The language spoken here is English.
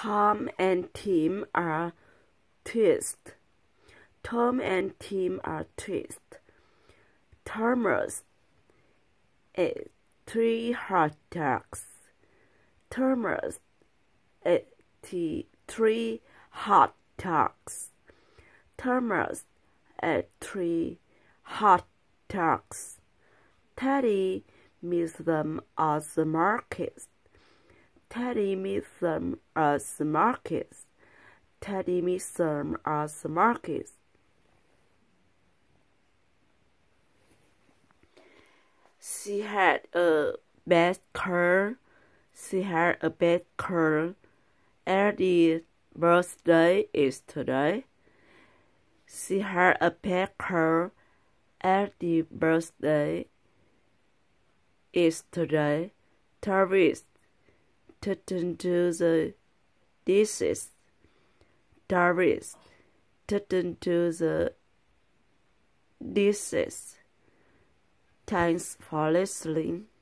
Tom and Tim are twist. Tom and Tim are twist. Thomas ate 3 hot dogs. Thomas ate 3 hot dogs. Thomas ate 3 hot dogs. Teddy meets them at the market. Teddy meets them at the market. Teddy meets them at the market. She had a bad cold. She had a bad cold. Eddie's birthday is today. She had a bad cold. Eddie's birthday is today. Travis turned to the dishes. Travis turned to the dishes. Thanks for listening.